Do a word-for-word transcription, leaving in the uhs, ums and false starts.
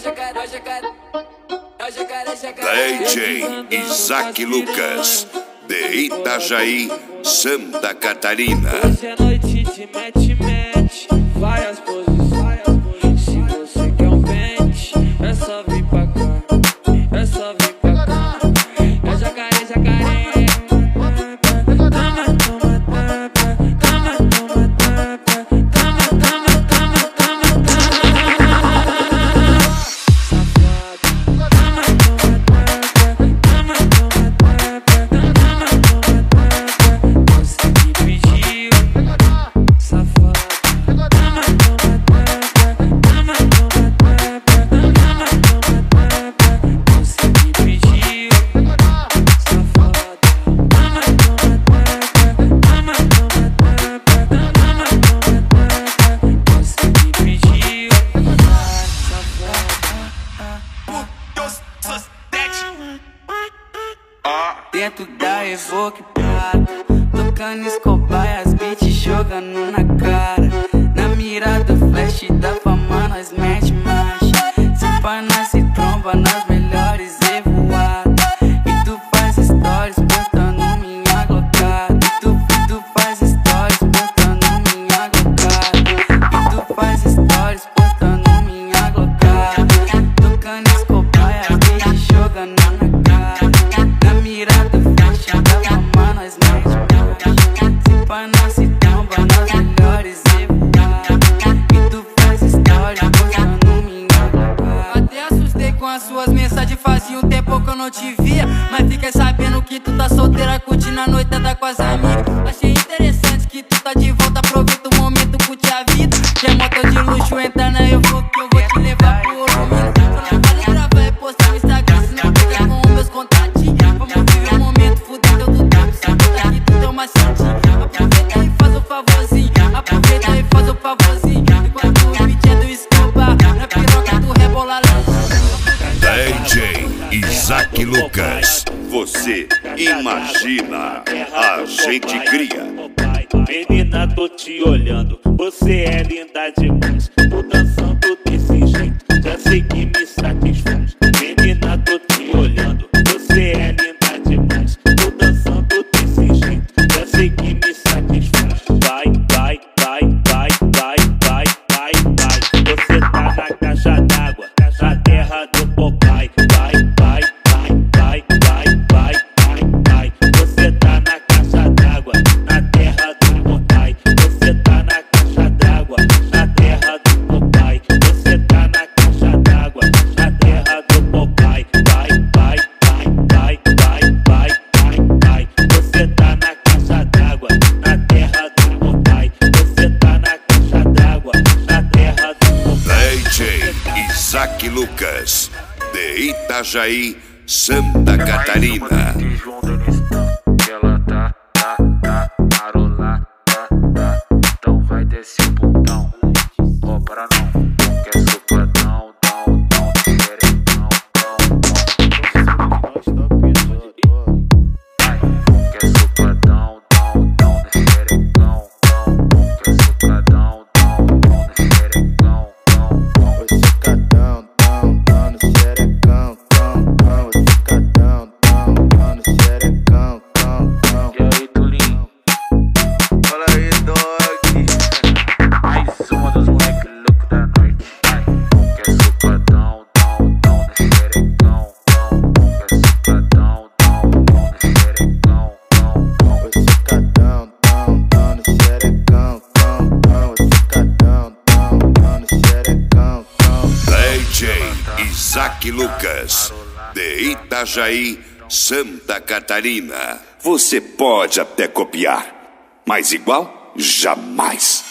D J Isaac Lucas, de Itajaí, Santa Catarina. Hoje é noite de mete-mete, várias posições. Se você quer um pente, é só vir pra cá, é só vir pra cá. É jacaré, jacaré. Toma, toma, tapa, toma, toma, tapa, toma, toma, toma, toma, toma. Safado. Toma, toma, tapa, toma, toma, tapa, toma, toma, tapa. Você me pediu, safado. Toma, toma, tapa, toma, toma, tapa, toma, toma, tapa. Você me pediu, safado. Toma, toma, tapa, toma, toma, tapa, toma, toma, tapa. Você me pediu, dentro da Evoque Prata, tocando Escobar e as beats jogando na cara. Na mira do flash da fama nós mete marcha. Se pá nasce tromba nas melhores evoadas. E tu faz stories postando minha glocada. E tu, e tu faz stories postando minha glocada. E tu faz stories postando minha glocada. Tocando Escobar e as beats jogando na cara. Na mira do flash da fama nós mete marcha. Se pá nasce tromba nas melhores evoadas. E tu faz stories postando minha glocada. Até assustei com as suas mensagens, fazia um tempo que eu não te via. Mas fiquei sabendo que tu tá solteira, curtindo a noitada com as amigas. Achei interessante que tu tá de volta, aproveita o momento, curte a vida. Quer moto de luxo, entra na eu vou que eu vou te levar pro Oromino. Só não vale gravar e postar no Instagram, senão pega com os meus contatinhos. Vamos viver o momento, fuder teu do tempo, se conta que tu tem uma cintinha. Aproveita e faz o favorzinho, aproveita e faz o favorzinho. Enquanto o beat é do Escobar, na piroca tu rebola lá. D J Isaac Lucas, você imagina, a gente cria. Menina, tô te olhando, você é linda demais. Tô dançando desse jeito, já sei que me satisfaz. Menina, tô te olhando, você é linda demais. Tô dançando desse jeito, já sei que me satisfaz. Vai, vai, vai, vai, vai, vai, vai, vai. Você tá na caixa d'água, na terra do Popeye. Vai, vai, vai, vai, vai, vai, vai, vai. Você tá na caixa d'água, na terra do Popeye. Você tá na caixa d'água, na terra do Popeye. Você tá na caixa d'água, na terra do Popeye. Vai, vai, vai, vai, vai, vai, vai, vai. Você tá na caixa d'água, na terra do Popeye. Você tá na caixa d'água, na terra do Popeye. D J Isaac Lucas, de Itajaí, Santa Catarina. Que ela tá, tá, tá, marolar, tá, tá. Então vai descer o botão. Ó, para não, quer sopradão, dão, dão, xerecão, dão, dão. Quer sopradão, dão, dão, xerecão, dão. Quer sopradão, dão, dão, xerecão, dão, dão. Você cadão, dão, dão, no xerecão, dão, dão. Você cadão, dão, dão, no xerecão, dão, dão. E aí, Tulinho? Fala aí, dog. Mais uma dos moleque louco da noite. Quer sopradão, dão, dão, no xerecão, dão. Quer sopradão, dão, dão, no xerecão, dão, dão. Você cadão, dão, dão, no xerecão, dão, dão. Você cadão, dão, dão, no xerecão, dão. D J Isaac Lucas, de Itajaí, Santa Catarina. Você pode até copiar, mas igual jamais.